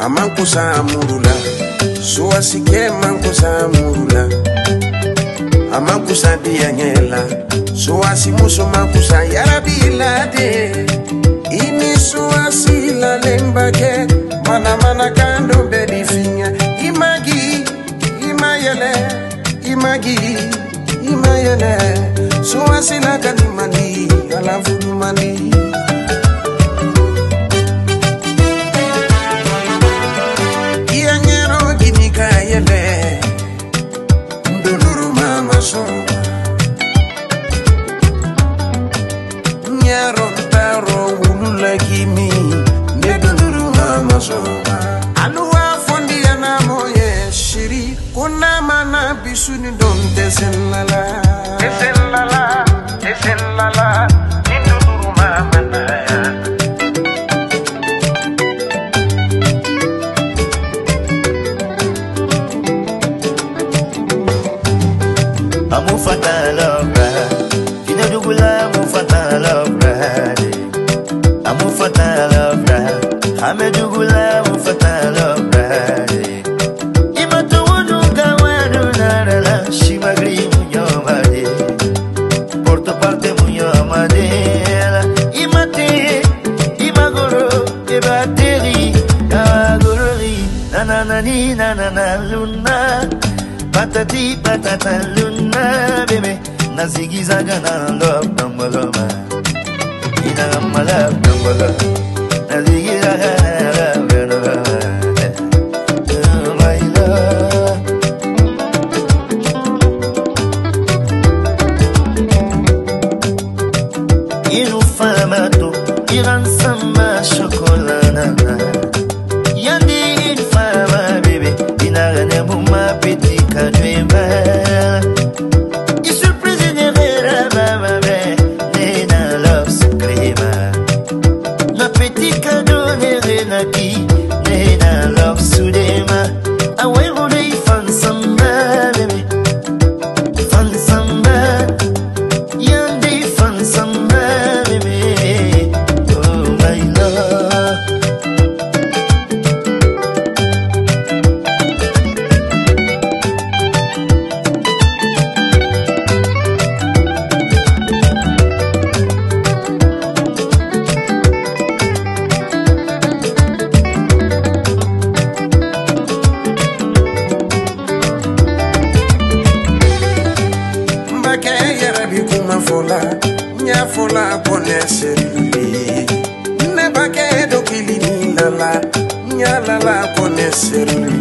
amankusa murula so asike mankusa murula amankusa dianyela so asimuso mankusa yarabila de ini so asila lembake mana kando bedifinya imagi imayele so asila kanimani alafu mani yele nduluru mama so nyaro taro ulula kimi nduluru mama so aluwa fondi yana moye shiri kuna mana bisuni don desenlala nduluru mama na Amu fatala obra, kina dugula amu fatala obra, amu fatala obra, ame dugula amu fatala obra. Imatu wunu kawanu narala, shimagri munyomade, porto parte munyomade. Imate, imagoro, ebateri, kawagorori, nananani nananaluna. Patati patata luna bebe na zigizaga na love numbaloma ina mala numbala na zigizaga na love numbaloma my love iru famato iran sama chocolana yandi infama bebe inagane buma petit il surprise de vera baba nena love suprema na petit cadeau nena ki nena love sudema away rode fan samba bebe fan samba yande fan samba bebe oh my love nya fola poneseri ne bake do kilini lala nya lala poneseri